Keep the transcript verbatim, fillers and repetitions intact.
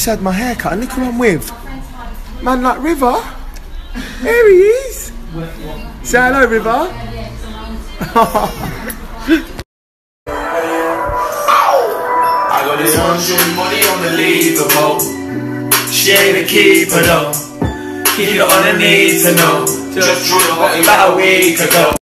just had my hair cut and look who I'm with. Man like River. Here he is. Say hello, River. I got this one shorty money on the leaderboard. She ain't a keeper though. Keep it on the need to know. Just drew the body about a week ago.